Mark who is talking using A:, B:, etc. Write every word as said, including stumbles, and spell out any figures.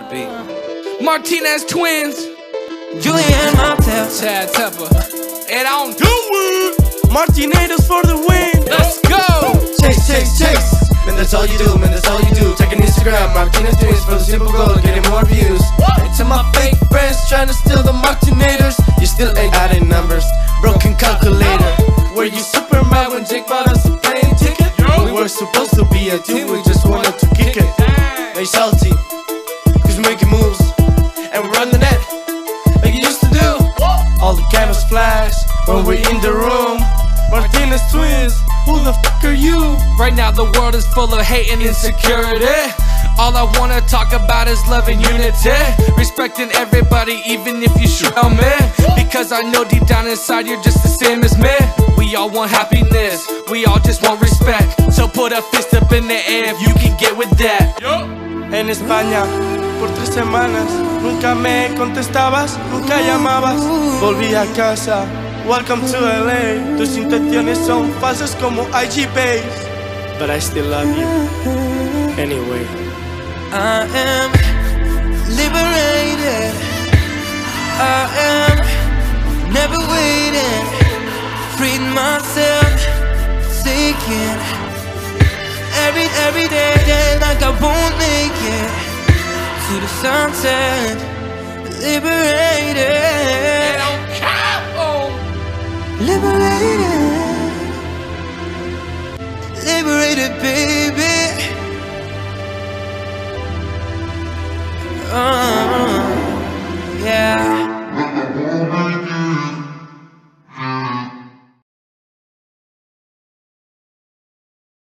A: that beat. Martinez twins,
B: Julian Martel,
A: Chad Tepper, and I don't do it.
C: Martinez for the win.
A: Let's go.
C: Chase, chase, chase. Man, that's all you do, man, that's all you do. Check an Instagram, Martinez twins for the simple goal of getting more views. And to my fake friends trying to steal the Martinez, you still ain't adding numbers. Broken calculator. Were you super mad when Jake bought us a plane ticket? We were supposed to be a team, we just wanted to kick it. They salty, cause we're making moves, and we run the net like you used to do. All the cameras flash when we're in the room. Martinez twins, who the fuck are you?
A: Right now the world is full of hate and insecurity. All I wanna talk about is love and unity, respecting everybody even if you shoot on me, because I know deep down inside you're just the same as me. We all want happiness, we all just want respect, so put a fist up in the air if you can get with that.
C: En España, por tres semanas, nunca me contestabas, nunca llamabas. Volví a casa, welcome to L A. Tus intenciones son falsas como I G base, but I still love you anyway.
B: I am liberated. I am never waiting. Freed myself, seeking every every day, day like I won't make it to the sunset. Liberated, liberated, liberated, baby.